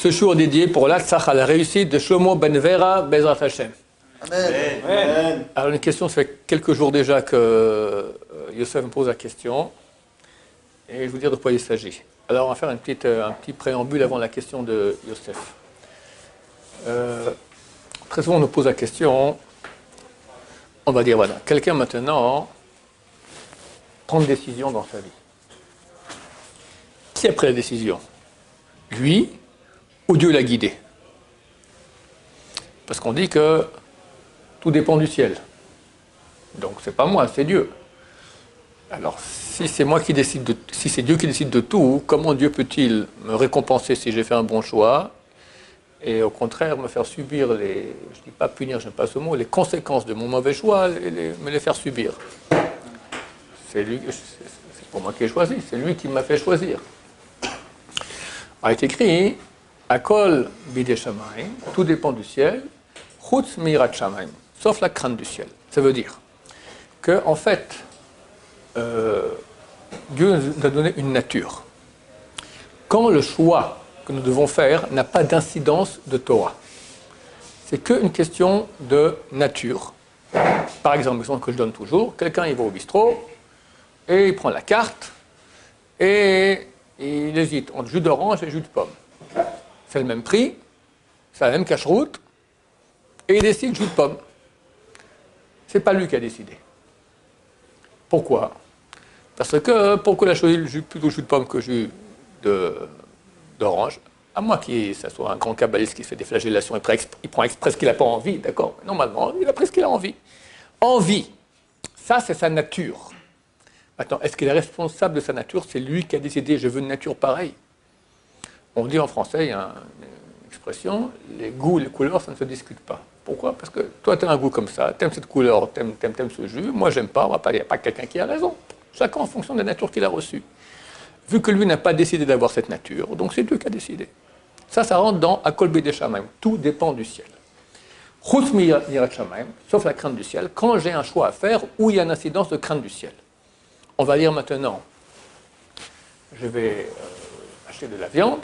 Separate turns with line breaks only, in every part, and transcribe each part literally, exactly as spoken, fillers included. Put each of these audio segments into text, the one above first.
Ce jour dédié pour l'Atzach à la réussite de Shlomo Ben Vera Bezrat Hashem.
Amen. Amen.
Alors une question, ça fait quelques jours déjà que euh, Youssef me pose la question, et je vais vous dire de quoi il s'agit. Alors on va faire une petite, un petit préambule avant la question de Youssef. Euh, très souvent on nous pose la question, on va dire voilà, quelqu'un maintenant prend une décision dans sa vie. Qui a pris la décision? Lui ou Dieu l'a guidé? Parce qu'on dit que tout dépend du ciel. Donc c'est pas moi, c'est Dieu. Alors si c'est moi qui décide de, si c'est Dieu qui décide de tout, comment Dieu peut-il me récompenser si j'ai fait un bon choix et au contraire me faire subir les, je dis pas punir, j'aime pas ce mot, les conséquences de mon mauvais choix, les, les, me les faire subir. C'est lui, c'est pour moi qui ai choisi, c'est lui qui m'a fait choisir. Il est écrit Akol bidei shamayim, tout dépend du ciel, chutz mirat shamayim, sauf la crainte du ciel. Ça veut dire que en fait, euh, Dieu nous a donné une nature. Quand le choix que nous devons faire n'a pas d'incidence de Torah, c'est qu'une question de nature. Par exemple, l'exemple que je donne toujours, quelqu'un il va au bistrot et il prend la carte et il hésite entre jus d'orange et jus de pomme. C'est le même prix, c'est la même cache-route, et il décide jus de pomme. C'est pas lui qui a décidé. Pourquoi? Parce que pourquoi il a choisi le jus, plutôt jus de pomme que jus de, d'orange? À moins qu'il ça soit un grand kabbaliste qui fait des flagellations, il prend exprès, il prend exprès ce qu'il n'a pas envie, d'accord? Normalement, il a pris ce qu'il a envie. Envie, ça c'est sa nature. Maintenant, est-ce qu'il est responsable de sa nature? C'est lui qui a décidé, je veux une nature pareille. On dit en français, il y a une expression, les goûts, les couleurs, ça ne se discute pas. Pourquoi? Parce que toi, tu as un goût comme ça, tu aimes cette couleur, tu aimes, aimes, aimes ce jus, moi, j'aime pas, il n'y a pas quelqu'un qui a raison. Chacun en fonction de la nature qu'il a reçue. Vu que lui n'a pas décidé d'avoir cette nature, donc c'est Dieu qui a décidé. Ça, ça rentre dans Akol bidei shamayim. Tout dépend du ciel. Chutz mirat shamayim, sauf la crainte du ciel, quand j'ai un choix à faire où il y a une incidence de crainte du ciel. On va dire maintenant, je vais euh, acheter de la viande,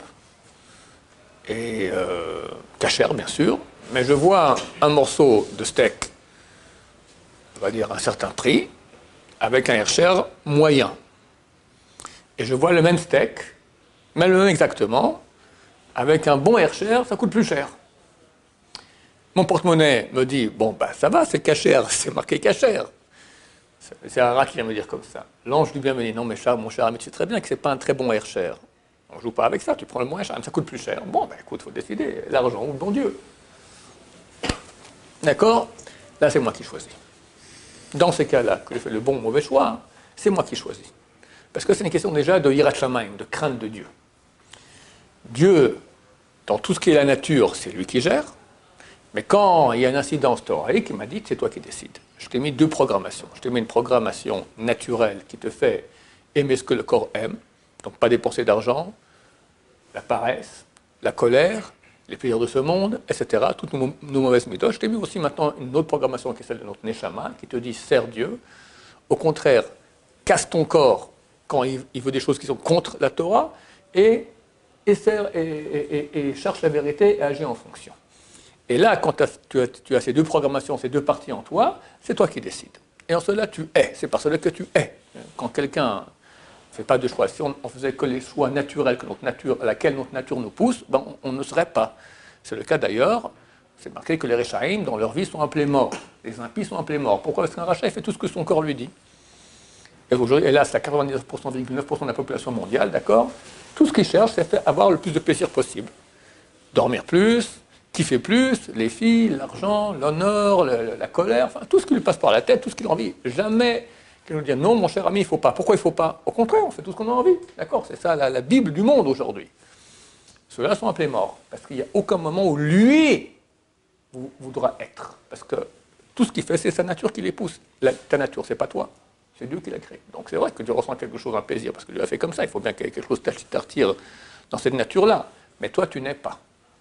et euh, cachère bien sûr, mais je vois un morceau de steak, on va dire un certain prix, avec un Hercher moyen. Et je vois le même steak, mais le même exactement, avec un bon Hercher, ça coûte plus cher. Mon porte-monnaie me dit, bon ben ça va, c'est cachère, c'est marqué cachère. C'est un rat qui vient me dire comme ça. L'ange du bien me dit, non mais cher, mon cher ami, tu sais très bien que ce n'est pas un très bon Hercher. On ne joue pas avec ça, tu prends le moins cher, ça coûte plus cher. Bon, ben écoute, il faut décider, l'argent ou le bon Dieu. D'accord? Là, c'est moi qui choisis. Dans ces cas-là, que je fais le bon ou mauvais choix, c'est moi qui choisis. Parce que c'est une question déjà de yirat shamayim, de crainte de Dieu. Dieu, dans tout ce qui est la nature, c'est lui qui gère. Mais quand il y a une incidence thoraïque, il m'a dit, c'est toi qui décides. Je t'ai mis deux programmations. Je t'ai mis une programmation naturelle qui te fait aimer ce que le corps aime, donc pas dépenser d'argent, la paresse, la colère, les plaisirs de ce monde, et cetera, toutes nos, nos mauvaises méthodes. Je t'ai mis aussi maintenant une autre programmation qui est celle de notre Neshama, qui te dit, sers Dieu. Au contraire, casse ton corps quand il, il veut des choses qui sont contre la Torah, et, et, sert, et, et, et, et cherche la vérité et agit en fonction. Et là, quand tu as, tu as ces deux programmations, ces deux parties en toi, c'est toi qui décides. Et en cela, tu es. C'est par cela que tu es. Quand quelqu'un ne fait pas de choix, si on, on faisait que les choix naturels que notre nature, à laquelle notre nature nous pousse, ben on, on ne serait pas. C'est le cas d'ailleurs, c'est marqué que les Réchaïm, dans leur vie, sont appelés morts. Les impies sont appelés morts. Pourquoi? Parce qu'un rachat, il fait tout ce que son corps lui dit. Et aujourd'hui, hélas, à quatre-vingt-dix-neuf virgule neuf pour cent de la population mondiale, d'accord, tout ce qu'il cherche, c'est faire avoir le plus de plaisir possible. Dormir plus, kiffer plus, les filles, l'argent, l'honneur, le, la colère, enfin, tout ce qui lui passe par la tête, tout ce qu'il a envie. Jamais qu'il nous dise non, mon cher ami, il ne faut pas. Pourquoi il ne faut pas? Au contraire, on fait tout ce qu'on a envie. D'accord? C'est ça la, la Bible du monde aujourd'hui. Ceux-là sont appelés morts. Parce qu'il n'y a aucun moment où lui voudra être. Parce que tout ce qu'il fait, c'est sa nature qui les pousse. La, ta nature, c'est pas toi. C'est Dieu qui l'a créé. Donc c'est vrai que tu ressens quelque chose, un plaisir, parce que Dieu a fait comme ça. Il faut bien qu'il y ait quelque chose qui t'attire dans cette nature-là. Mais toi, tu n'es pas.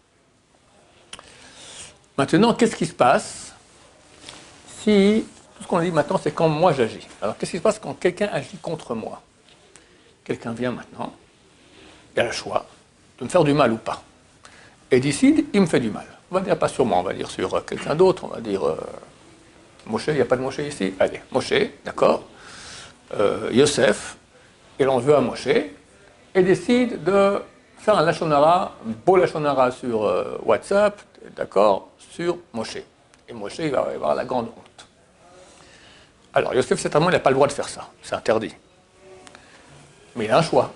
Maintenant, qu'est-ce qui se passe si, tout ce qu'on a dit maintenant, c'est quand moi j'agis. Alors, qu'est-ce qui se passe quand quelqu'un agit contre moi? Quelqu'un vient maintenant, il a le choix de me faire du mal ou pas. et décide, il me fait du mal. On va dire pas sur moi, on va dire sur euh, quelqu'un d'autre, on va dire euh, Moshe, il n'y a pas de Moshe ici. Allez, Moshe, d'accord. Euh, Yosef, il en veut à Moshe et décide de faire un lachonara, un beau lachonara sur euh, WhatsApp, d'accord, sur Moshe. Et Moshe, il va avoir la grande honte. Alors, Yosef, certainement, il n'a pas le droit de faire ça. C'est interdit. Mais il a un choix.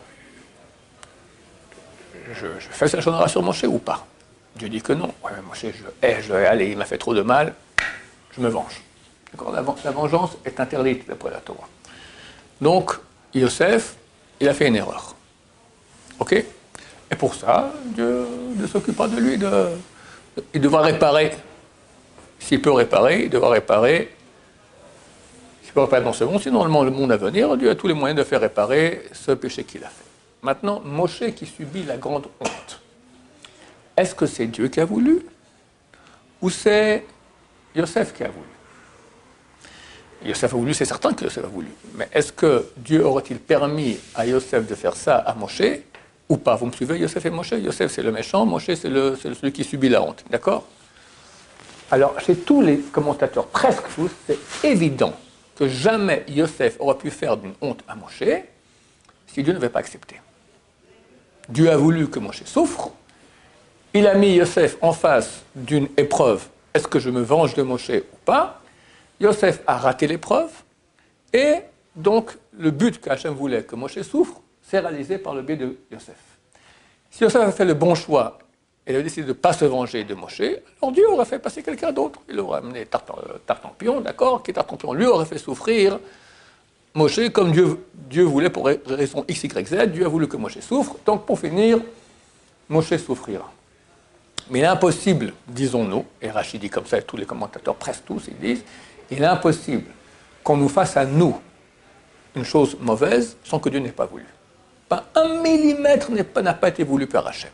Je, je fais ce lachonara sur Moshe ou pas? Dieu dit que non. Ouais, mais Moshe, je hais, je hais, allez, il m'a fait trop de mal, je me venge. D'accord, la, la vengeance est interdite d'après la Torah. Donc, Yosef, il a fait une erreur. Ok? Et pour ça, Dieu ne s'occupe pas de lui. De, de, il devra réparer. S'il peut réparer, il devra réparer. S'il peut réparer dans ce monde, sinon dans le monde à venir, Dieu a tous les moyens de faire réparer ce péché qu'il a fait. Maintenant, Moshe qui subit la grande honte. Est-ce que c'est Dieu qui a voulu? Ou c'est Yosef qui a voulu? Yosef a voulu, c'est certain que Yosef a voulu. Mais est-ce que Dieu aurait-il permis à Yosef de faire ça à Moshe ou pas? Vous me suivez, Yosef et Moshe? Yosef, c'est le méchant, Moshe, c'est, le, c'est celui qui subit la honte. D'accord? Alors, chez tous les commentateurs, presque tous, c'est évident que jamais Yosef aurait pu faire d'une honte à Moshe si Dieu n'avait pas accepté. Dieu a voulu que Moshe souffre. Il a mis Yosef en face d'une épreuve. Est-ce que je me venge de Moshe ou pas? Yosef a raté l'épreuve, et donc le but qu'Hachem voulait que Moshe souffre, c'est réalisé par le biais de Yosef. Si Yosef avait fait le bon choix et avait décidé de ne pas se venger de Moshe, alors Dieu aurait fait passer quelqu'un d'autre. Il aurait amené Tartampion, d'accord, qui Tartampion lui aurait fait souffrir Moshe comme Dieu, Dieu voulait pour raison X, Y, Z. Dieu a voulu que Moshe souffre, donc pour finir, Moshe souffrira. Mais il est impossible, disons-nous, et Rachid dit comme ça, et tous les commentateurs, presque tous, ils disent, il est impossible qu'on nous fasse à nous une chose mauvaise sans que Dieu n'ait pas voulu. Pas un millimètre n'a pas, n'a pas été voulu par Hachem.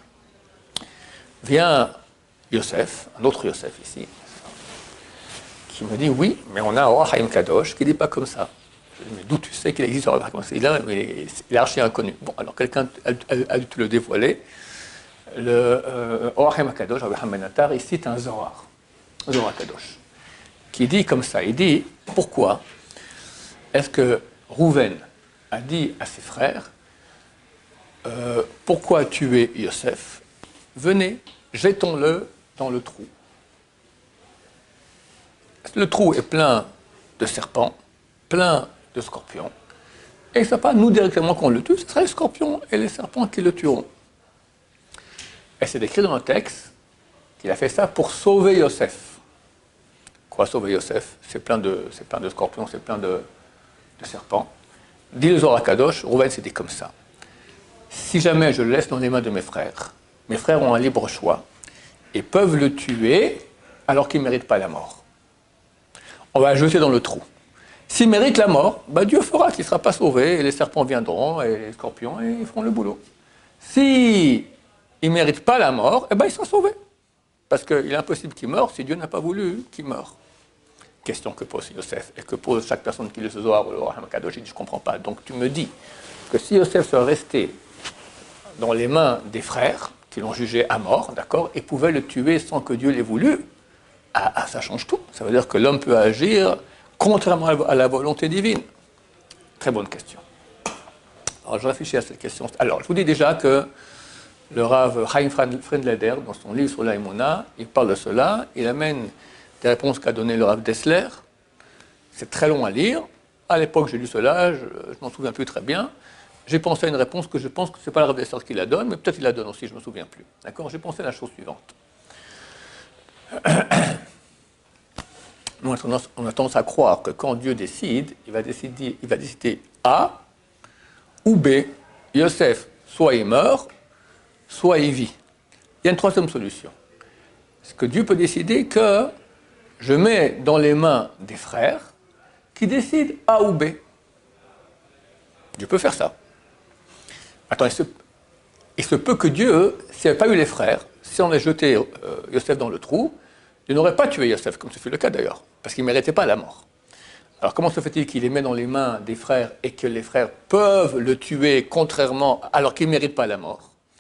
Vient Yosef, un autre Yosef ici, qui me dit oui, mais on a Or HaChaim Kadosh qui ne dit pas comme ça. Je dis, mais d'où tu sais qu'il existe Or HaChaim Kadosh? Il est, il est archi inconnu. Bon, alors quelqu'un a, a, a dû te le dévoiler. Le euh, Or HaChaim Kadosh, Rabbi Hanan ben Attar, il cite un Zohar, Zohar Kadosh, qui dit comme ça, il dit, pourquoi est-ce que Rouven a dit à ses frères, euh, pourquoi tuer Yosef? Venez, jetons-le dans le trou. Le trou est plein de serpents, plein de scorpions, et ce n'est pas nous directement qu'on le tue, ce sera les scorpions et les serpents qui le tueront. Et c'est décrit dans le texte qu'il a fait ça pour sauver Yosef. Quoi sauver Yosef? C'est plein de, c'est plein de scorpions, c'est plein de, de serpents. Dit le Zohar Kadosh, Rouven s'est dit comme ça. Si jamais je le laisse dans les mains de mes frères, mes frères ont un libre choix et peuvent le tuer alors qu'il ne mérite pas la mort. On va le jeter dans le trou. S'il mérite la mort, bah Dieu fera qu'il ne sera pas sauvé, et les serpents viendront, et les scorpions, et ils feront le boulot. Si il ne mérite pas la mort, eh ben il sera sauvé. Parce qu'il est impossible qu'il meure si Dieu n'a pas voulu qu'il meure. Question que pose Yosef, et que pose chaque personne qui lit ce Zohar ou le Or HaChaim Kadosh, il dit, je ne comprends pas. Donc tu me dis que si Yosef serait resté dans les mains des frères, qui l'ont jugé à mort, d'accord, et pouvaient le tuer sans que Dieu l'ait voulu, ah, ah, ça change tout. Ça veut dire que l'homme peut agir contrairement à la volonté divine. Très bonne question. Alors je réfléchis à cette question. Alors je vous dis déjà que le Rav Chaim Friedlander, dans son livre sur l'Aïmouna, il parle de cela, il amène des réponses qu'a donné le Rav Dessler. C'est très long à lire. À l'époque, j'ai lu cela, je ne m'en souviens plus très bien. J'ai pensé à une réponse que je pense que ce n'est pas le Rav Dessler qui la donne, mais peut-être qu'il la donne aussi, je ne me souviens plus. D'accord? J'ai pensé à la chose suivante. Nous, on a, tendance, on a tendance à croire que quand Dieu décide, il va décider, il va décider A ou B. Yosef, soit il meurt, soit il vit. Il y a une troisième solution. C'est que Dieu peut décider que je mets dans les mains des frères qui décident A ou B. Dieu peut faire ça. Attends, il se, il se peut que Dieu, s'il n'y avait pas eu les frères, si on avait jeté euh, Yosef dans le trou, il n'aurait pas tué Yosef, comme ce fut le cas d'ailleurs, parce qu'il ne méritait pas la mort. Alors comment se fait-il qu'il les met dans les mains des frères et que les frères peuvent le tuer contrairement, alors qu'il ne mérite pas la mort?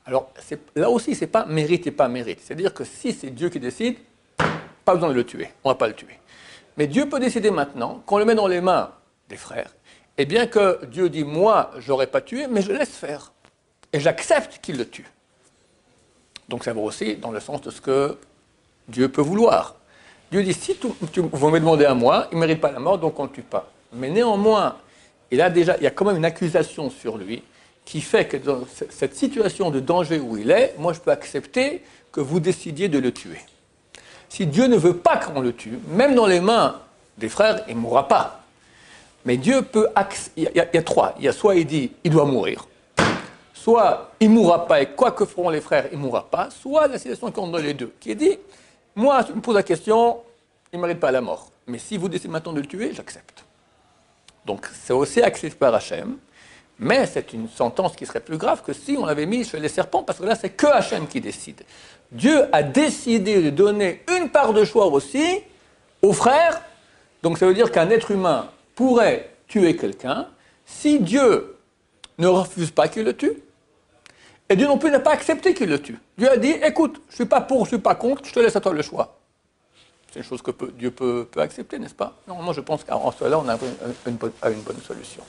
Alors, là aussi, ce n'est pas mérite et pas mérite. C'est-à-dire que si c'est Dieu qui décide, pas besoin de le tuer, on ne va pas le tuer. Mais Dieu peut décider maintenant, qu'on le met dans les mains des frères, et bien que Dieu dit, moi, je n'aurais pas tué, mais je laisse faire. Et j'accepte qu'il le tue. Donc ça va aussi dans le sens de ce que Dieu peut vouloir. Dieu dit, si tout, tu, vous me demandez à moi, il ne mérite pas la mort, donc on ne le tue pas. Mais néanmoins, il, a déjà, il y a quand même une accusation sur lui qui fait que dans cette situation de danger où il est, moi je peux accepter que vous décidiez de le tuer. Si Dieu ne veut pas qu'on le tue, même dans les mains des frères, il ne mourra pas. Mais Dieu peut... Il y, a, il y a trois. Il y a soit il dit, il doit mourir, soit il ne mourra pas, et quoi que feront les frères, il ne mourra pas, soit la situation qui entre les deux, qui est dit, moi, je me pose la question, il ne mérite pas la mort. Mais si vous décidez maintenant de le tuer, j'accepte. Donc c'est aussi accepté par Hachem, mais c'est une sentence qui serait plus grave que si on l'avait mis chez les serpents, parce que là, c'est que Hachem qui décide. Dieu a décidé de donner une part de choix aussi aux frères, donc ça veut dire qu'un être humain pourrait tuer quelqu'un si Dieu ne refuse pas qu'il le tue, et Dieu non plus n'a pas accepté qu'il le tue. Dieu a dit, écoute, je ne suis pas pour, je ne suis pas contre, je te laisse à toi le choix. C'est une chose que peut, Dieu peut, peut accepter, n'est-ce pas? Normalement, je pense qu'en cela, on a une, une, bonne, une bonne solution.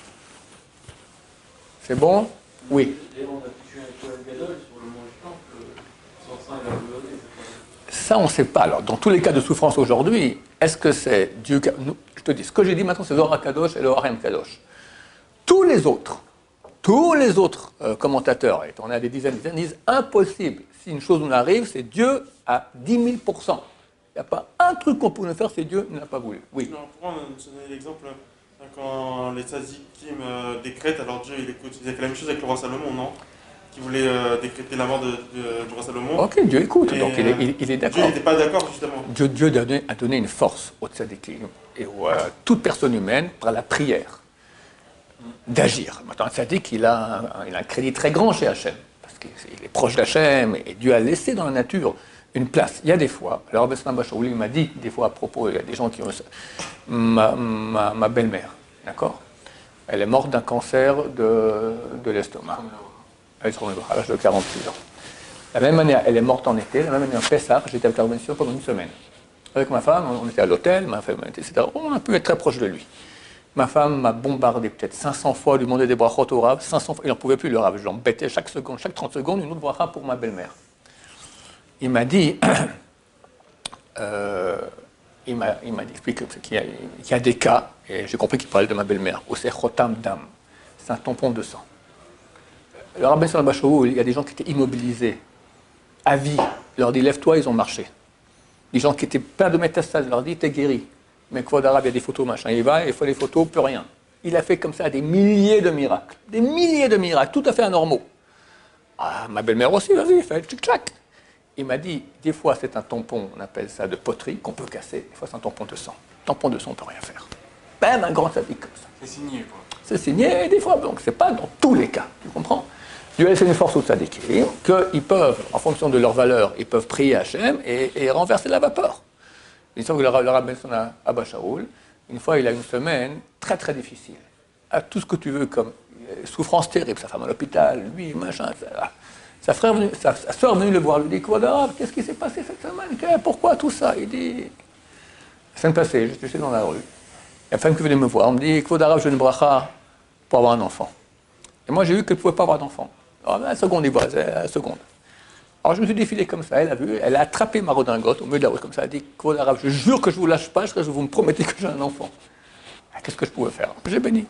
C'est bon? Oui. Ça, on ne sait pas. Alors, dans tous les cas de souffrance aujourd'hui, est-ce que c'est Dieu qui... Je te dis, ce que j'ai dit maintenant, c'est Zohar Kadosh et le Harem Kadosh. Tous les autres, tous les autres euh, commentateurs, et on a des dizaines, dizaines, disent impossible. Si une chose nous arrive, c'est Dieu à dix mille pour cent. Il n'y a pas un truc qu'on pouvait faire, c'est Dieu ne l'a pas voulu. Oui.
Non, pourquoi on a donné l'exemple quand les tzadikim euh, décrètent, alors Dieu il écoute. Il y a la même chose avec le roi Salomon, non? Qui voulait euh, décréter la mort de, de, du roi Salomon.
Ok, Dieu écoute,
et,
donc il est, il, il est d'accord.
Dieu n'était pas d'accord, justement.
Dieu, Dieu a, donné, a donné une force aux tzadikim et à euh, toute personne humaine par la prière d'agir. Maintenant, un tzadik, il a, un, il a un crédit très grand chez Hachem, parce qu'il est proche d'Hachem, et Dieu a laissé dans la nature une place. Il y a des fois, alors Bessin Bachaouli m'a dit des fois à propos, il y a des gens qui ont... Ma, ma, ma belle-mère, d'accord? Elle est morte d'un cancer de, de l'estomac. Elle est à l'âge de quarante-six ans. La même année, elle est morte en été, la même année en Pessah, j'étais avec la rémission pendant une semaine. Avec ma femme, on était à l'hôtel, ma femme, et cetera. On a pu être très proche de lui. Ma femme m'a bombardé peut-être cinq cents fois, lui demander des brachot au Rav, cinq cents fois, il n'en pouvait plus le Rav. Je l'embêtais chaque seconde, chaque trente secondes, une autre bracha pour ma belle-mère. Il m'a dit, euh, il m'a expliqué qu'il y, qu y a des cas, et j'ai compris qu'il parlait de ma belle-mère, où c'est chotam dam, c'est un tampon de sang. Le rabbin sur le Bachou, il y a des gens qui étaient immobilisés, à vie. Il leur dit, lève-toi, ils ont marché. Des gens qui étaient pleins de métastases, il leur dit, t'es guéri. Mais quoi d'arabe, il y a des photos, machin. Il va, il faut les photos, plus rien. Il a fait comme ça des milliers de miracles. Des milliers de miracles, tout à fait anormaux. Ah, ma belle-mère aussi, vas-y, fais tchic-tchac. Il m'a dit, des fois c'est un tampon, on appelle ça de poterie, qu'on peut casser. Des fois c'est un tampon de sang. Tampon de sang, on ne peut rien faire. Même un grand sadique comme ça.
C'est signé, quoi.
C'est signé, et des fois, donc c'est pas dans tous les cas, tu comprends? Dieu a laissé une force aux tzadikim, qu'ils peuvent, en fonction de leur valeur, ils peuvent prier Hachem et, et renverser la vapeur. Une fois que le rabbin à Abba Shaoul, une fois il a une semaine très très difficile. À tout ce que tu veux comme souffrance terrible, sa femme à l'hôpital, lui, machin, ça. Sa, frère venu, sa, sa soeur est venue le voir, lui dit, quoi d'arabe, qu'est-ce qui s'est passé cette semaine? Pourquoi tout ça? Il dit, la semaine passée, j'étais dans la rue. Il y a une femme qui venait me voir, on me dit, quoi d'arabe, je veux une bracha pour avoir un enfant. Et moi j'ai vu qu'elle ne pouvait pas avoir d'enfant. Alors, la seconde, il voit, la seconde. Alors je me suis défilé comme ça, elle a vu, elle a attrapé ma redingote au milieu de la rue comme ça, elle a dit, quoi d'arabe, je jure que je ne vous lâche pas, jusqu'à ce que vous me promettez que j'ai un enfant. Qu'est-ce que je pouvais faire? J'ai béni.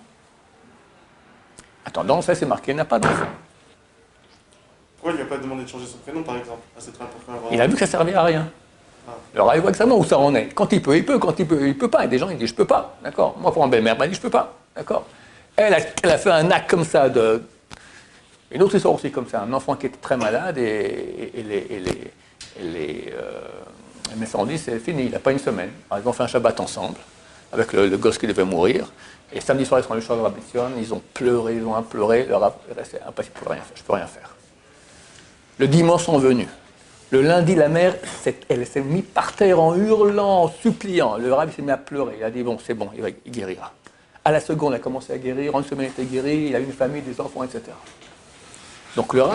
Attends, ça c'est marqué, il n'a pas d'enfant.
Pourquoi il lui a pas demandé de changer son prénom, par exemple, à cette première...
Il a vu que ça ne servait à rien. Ah. Alors, il voit exactement où ça en est. Quand il peut, il peut. Quand il peut, il ne peut pas. Et des gens, ils disent, je ne peux pas. D'accord? Moi, pour ma belle-mère, elle dit, je ne peux pas. D'accord? Elle a, elle a fait un acte comme ça de... Une autre histoire aussi comme ça. Un enfant qui était très malade et, et, et les, et les, et les, euh, les médecins ont dit, c'est fini, il n'a pas une semaine. Alors, ils ont fait un Shabbat ensemble, avec le, le gosse qui devait mourir. Et samedi soir, ils sont allés sur la Rabbition, ils ont pleuré, ils ont imploré. Leur est resté impossible, je ne peux rien faire. Je peux rien faire. Le dimanche sont venus. Le lundi, la mère, elle s'est mise par terre en hurlant, en suppliant. Le rabbin s'est mis à pleurer. Il a dit, bon, c'est bon, il, va, il guérira. À la seconde, il a commencé à guérir. En une semaine, il était guéri. Il a eu une famille, des enfants, et cetera. Donc le rabbin,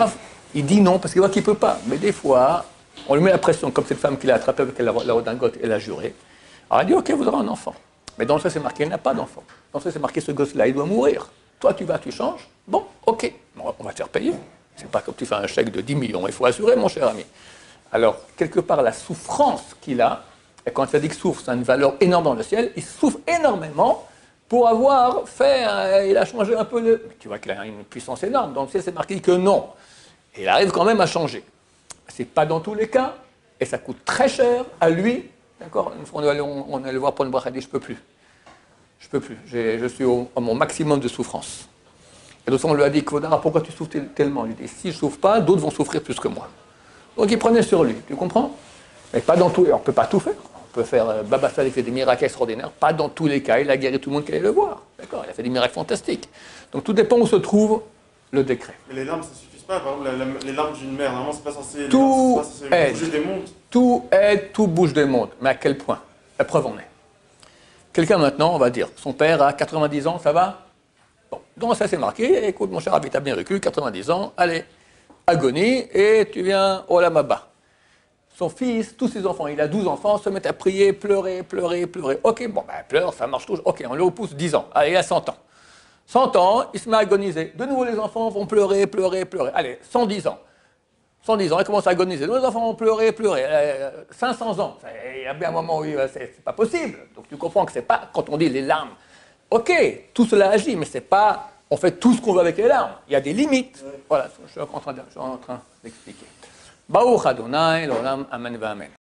Il dit non parce qu'il voit qu'il ne peut pas. Mais des fois, on lui met la pression, comme cette femme qu'il a attrapée avec la, la redingote et l'a juré. Alors il dit, ok, vous aurez un enfant. Mais dans le fait, c'est marqué, il n'a pas d'enfant. Dans le fait, c'est marqué, ce gosse-là, il doit mourir. Toi, tu vas, tu changes. Bon, ok, on va te faire payer. C'est pas comme tu fais un chèque de dix millions, il faut assurer, mon cher ami. Alors, quelque part, la souffrance qu'il a, et quand il dit qu'il souffre, ça a une valeur énorme dans le ciel, il souffre énormément pour avoir fait, un, il a changé un peu le... Tu vois qu'il a une puissance énorme, dans le ciel, c'est marqué que non. Et il arrive quand même à changer. C'est pas dans tous les cas, et ça coûte très cher à lui. D'accord. Une fois, on allait, on, on allait voir pour une bracha, il dit, je peux plus. Je peux plus, J'ai, je suis au, à mon maximum de souffrance. Et d'autres fois, on lui a dit, Kvodara, pourquoi tu souffres tellement? Il dit, si je ne souffre pas, d'autres vont souffrir plus que moi. Donc il prenait sur lui, tu comprends? Mais pas dans tous les cas, on ne peut pas tout faire. On peut faire, euh, Baba Sal, il fait des miracles extraordinaires, pas dans tous les cas, il a guéri tout le monde qui allait le voir. D'accord. Il a fait des miracles fantastiques. Donc tout dépend où se trouve le décret.
Mais les larmes, ça ne suffit pas. Par exemple, la, la, les larmes d'une mère, normalement, c'est pas censé,
tout
larmes, c'est pas censé bouger des mondes.
Tout aide, tout bouge des mondes. Mais à quel point? La preuve en est. Quelqu'un maintenant, on va dire, son père a quatre-vingt-dix ans, ça va? Bon, donc ça c'est marqué, écoute mon cher Rabbi, t'as bien vécu, quatre-vingt-dix ans, allez, agonie, et tu viens au Lamaba. Son fils, tous ses enfants, il a douze enfants, se mettent à prier, pleurer, pleurer, pleurer. Ok, bon, ben pleure, ça marche toujours. Ok, on le repousse dix ans, allez, il a cent ans. cent ans, il se met à agoniser. De nouveau, les enfants vont pleurer, pleurer, pleurer. Allez, cent dix ans. cent dix ans, il commence à agoniser. Les enfants vont pleurer, pleurer. Euh, cinq cents ans, il y a bien un moment où c'est pas possible. Donc tu comprends que c'est pas, quand on dit les larmes, ok, tout cela agit, mais c'est pas, on fait tout ce qu'on veut avec les larmes. Il y a des limites. Ouais. Voilà, je suis en train d'expliquer. Baruch Adonai, l'olam, amen, amen.